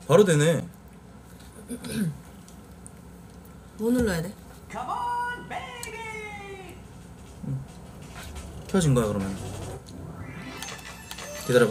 바로 되네. 뭐 눌러야 돼? 켜진 거야 그러면. 기다려봐.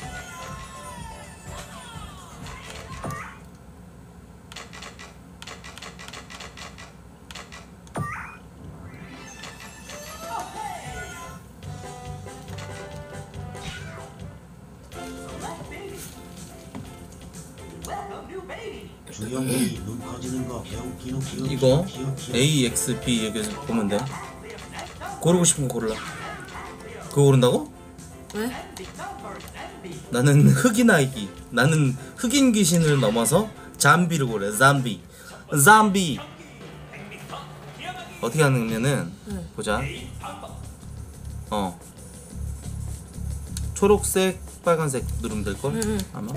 주영이 눈 커지는 거 개웃기노 이거 A, X, B 여기서 보면 돼. 고르고 싶은 거 고르라. 그거 고른다고? 왜? 나는 흑인 아이기. 나는 흑인 귀신을 넘어서 잠비를 고래. 잠비. 잠비. 어떻게 하느냐면 보자. 초록색, 빨간색 누르면 될 걸? 아마.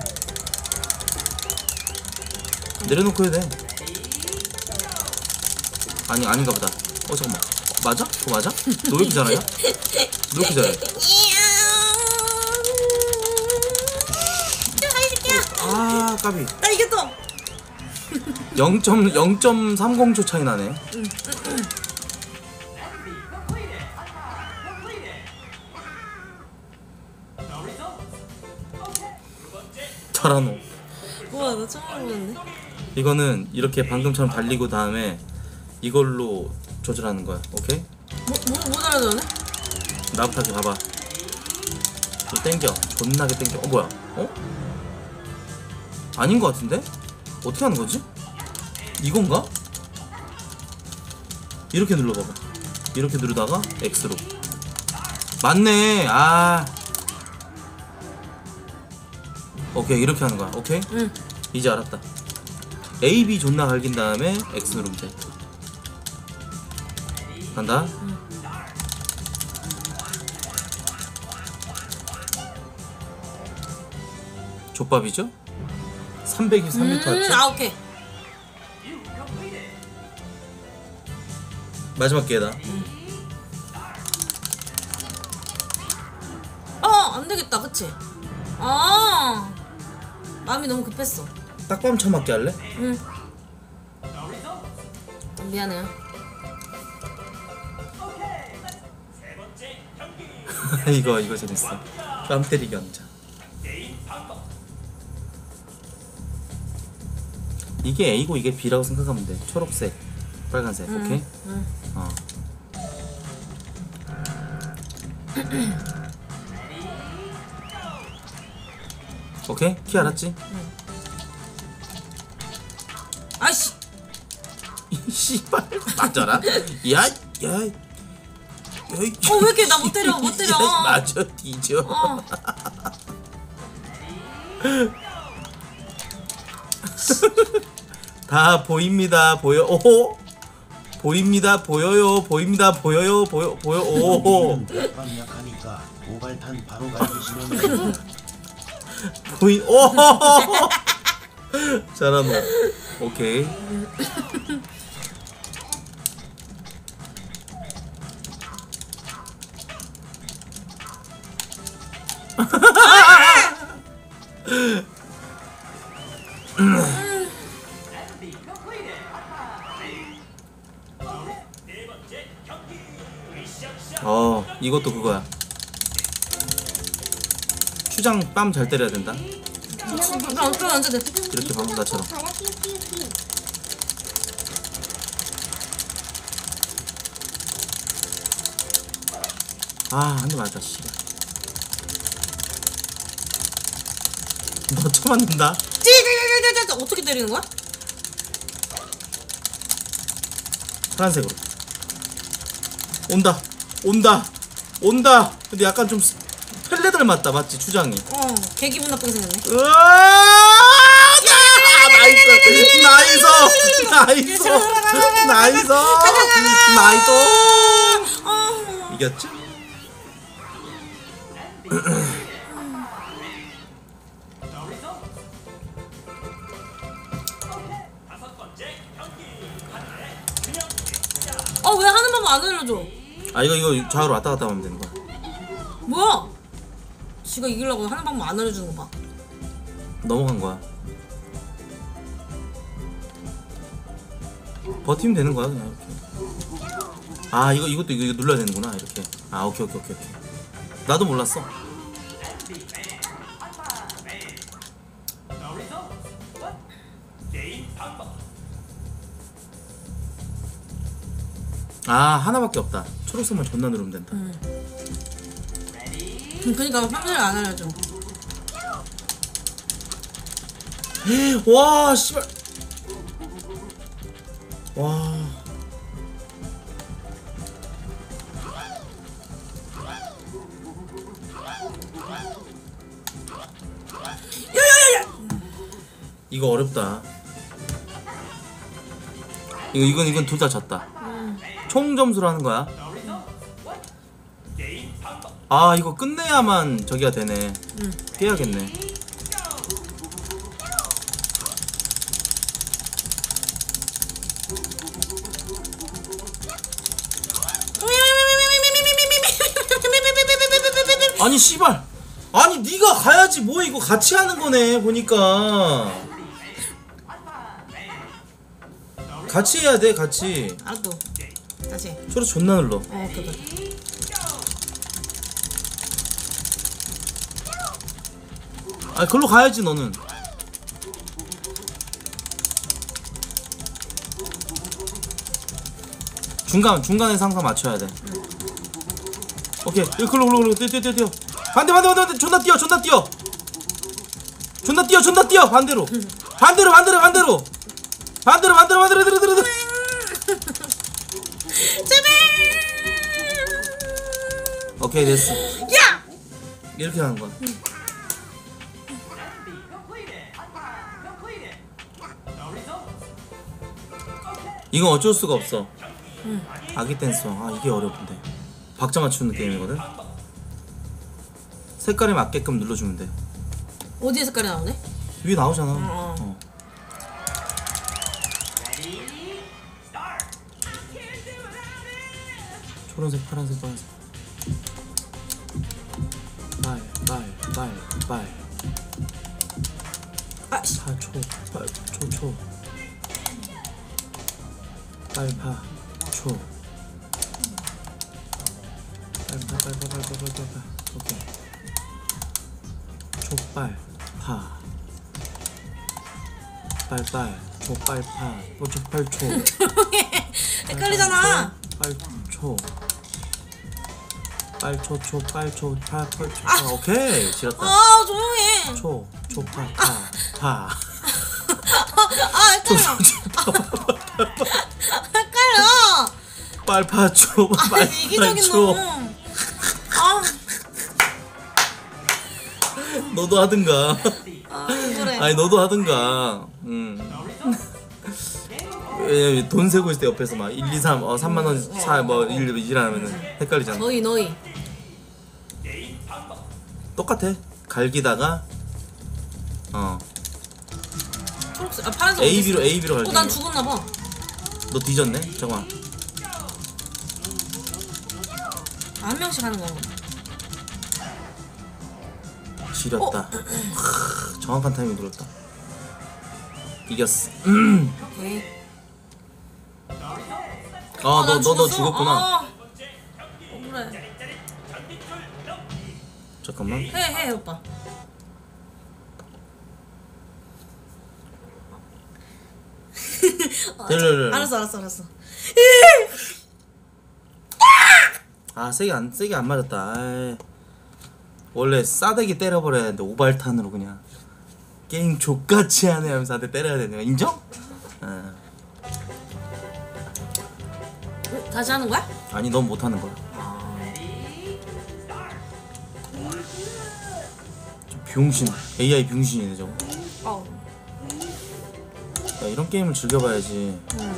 내려놓고 해야 돼. 아니 아닌가 보다. 잠깐만. 맞아? 그거 맞아? 너 왜 이렇게 잘하냐? 너 왜 이렇게 잘해? 아 까비. 나 이겼어. 0.30초 차이 나네. 잘하노. 우와, 나 처음 보는데. 이거는 이렇게 방금처럼 달리고 다음에 이걸로 조절하는 거야. 오케이? 뭐 달아줘네? 나부터 이렇게 봐봐. 또 땡겨. 존나게 땡겨. 뭐야? 아닌 거 같은데? 어떻게 하는 거지? 이건가? 이렇게 눌러봐봐. 이렇게 누르다가 X로. 맞네. 오케이 이렇게 하는 거야. 오케이? 응. 이제 알았다. A, B 존나 갈긴 다음에 X 누르면 돼. 간다. 족밥이죠? 323m 왔죠? 오케이. 마지막 기회다. 안 되겠다, 그치? 마음이 너무 급했어. 딱밤 쳐맞게 할래? 응. 미안해요. 이거 재밌어. 뺨 때리기 왕자. 이게 A고 이게 B라고 생각하면 돼. 초록색, 빨간색. 오케이? 오케이? 키 알았지? 아이씨. 씨발 맞아라. 야. 왜 이렇게 나 못 때려? 맞아 뒤져. 다 보입니다. 보여. 오호. 보입니다. 보여요. 보입니다. 보여요. 보여. 오호. 약하니까 오발탄 바로 가주시면 오호. 잘하노. 오케이. 이것도 그거야. 추장 뺨 잘 때려야 된다. 이렇게 방금 나처럼. 한 대 맞았다. 씨발. 너 쳐맞는다. 어떻게 때리는 거야? 파란색으로. 온다. 근데 약간 좀 펠레 닮았다. 맞지? 추장이. 개 기분 나쁘게 생겼네. 나이스. 이겼죠? 왜 하는 방법 안 알려줘? 이거 좌우로 왔다 갔다 하면 되는 거야. 뭐야? 지가 이기려고 하는 방법 안 알려주는 거 봐. 넘어간 거야. 버티면 되는 거야 그냥 이렇게. 아 이것도 이거 눌러야 되는구나 이렇게. 아 오케이. 나도 몰랐어. 아 하나밖에 없다. 초록색만 존나 누르면 된다. 그니까 평소에 안 알려줘. 와 씨발. 와. 이거 어렵다. 이건 둘 다 졌다. 총 점수로 하는 거야. 아 이거 끝내야만 저기가 되네. 깨야겠네. 아니 씨발. 아니 네가 가야지 뭐야. 이거 같이 하는 거네 보니까. 같이 해야 돼 같이. 알았어. 다시. 초록 존나 눌러. 그래. 아 글로 가야지 너는. 중간에서 항상 맞춰야 돼. 오케이 여기 글로 뛰어. 반대 존나 뛰어 반대로 제발. 오케이 됐어. 야. 이렇게 하는 거야. 이건 어쩔 수가 없어. 아기 댄서. 아 이게 어렵던데. 박자 맞추는 게임이거든. 색깔에 맞게끔 눌러주면 돼. 어디에 색깔이 나오네? 위에 나오잖아. 어. 초록색, 파란색, 빨간색. 빨. 아씨. 초. 빨파, 초. 빨파. 오케이. 족빨파. 족빨파. 족빨초. 헷갈리잖아. 빨초. 오케이 지렸다. 아 조용해. 파. 헷갈려. 헷갈려. 빨파초. 이기적인 놈. 너도 하든가. 그래. 아니 너도 하든가. 왜냐면 돈 세고 있을 때 옆에서 막 1, 2, 3, 3만 원 사 뭐 일하면은 헷갈리잖아. 너희. 똑같아. 갈기다가 초록색. 파란색. AB로 갈기. 난 죽었나 봐. 너 뒤졌네. 잠깐만. 한 명씩 하는 건가? 지렸다. 정확한 타이밍 들었다. 이겼어. 오케이. 너 죽었어? 죽었구나. 그래. 잠깐만. 해 오빠. 알았어. 아 세게 안 맞았다. 아이. 원래 싸대기 때려버려야 되는데 오발탄으로 그냥 게임 족같이 하네 하면서 한테 때려야 되는 거 인정? 다시 하는 거야? 아니 넌 못하는 거야. 저 병신 AI 병신이네 저거. 야 이런 게임을 즐겨봐야지.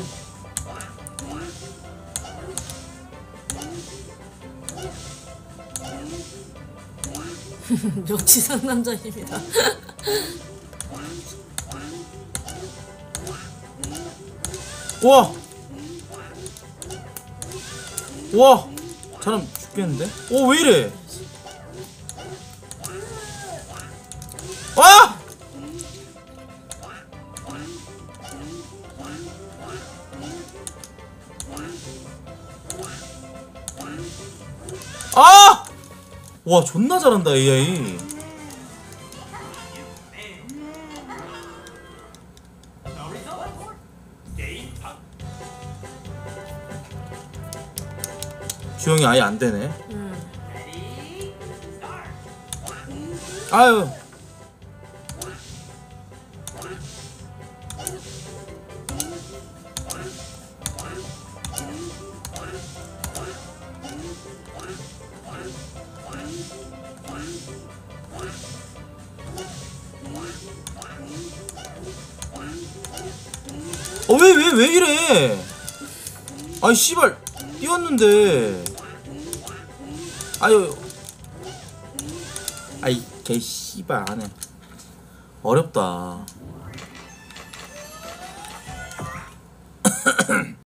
역시 상남자입니다. 와 사람 죽겠는데? 오 왜 이래? 와! 아! 와 존나 잘한다 AI. 주영이 아예 안 되네. 아유. 왜 이래? 아이 씨발 뛰었는데. 아유. 아이 개 씨발 안해. 어렵다.